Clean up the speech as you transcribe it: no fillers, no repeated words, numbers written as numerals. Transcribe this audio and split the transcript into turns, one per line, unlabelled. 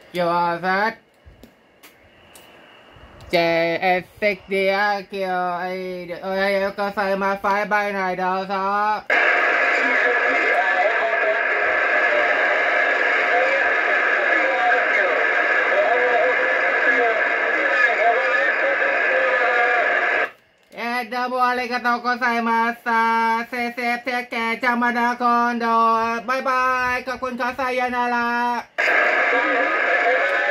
今日はさ、JS6 DRQ おやよこさいます。バイバイないどうぞ。どうもありがとうございました。เซฟเทคแคร์จามาดาคอนโดบายบายขอบคุณค่ะไซยานารา